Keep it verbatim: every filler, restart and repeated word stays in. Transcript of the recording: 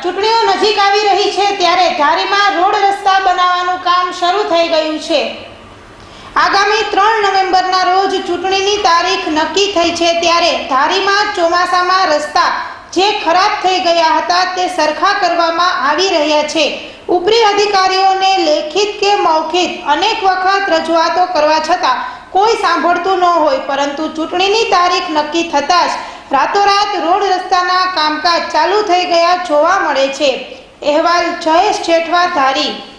ચૂંટણીઓ નજીક આવી રહી છે ત્યારે ધારીમાં રોડ રસ્તા બનાવવાનું કામ શરૂ થઈ ગયું છે। આગામી ત્રણ નવેમ્બરના રોજ ચૂંટણીની તારીખ નક્કી થઈ છે ત્યારે ધારીમાં ચોમાસામાં રસ્તા જે ખરાબ થઈ ગયા હતા તે સરખા કરવામાં આવી રહ્યા છે। ઉપરી અધિકારીઓને લેખિત કે મૌખિક અનેક વખત રજૂઆતો કરવા છતાં કોઈ સાંભળતું ન હોય, પરંતુ ચૂંટણીની તારીખ નક્કી થતાં જ રાતોરાત રોડ રસ્તાના કામકાજ ચાલુ થઈ ગયા જોવા મળે છે। અહેવાલ જયેશ જેઠવા, ધારી।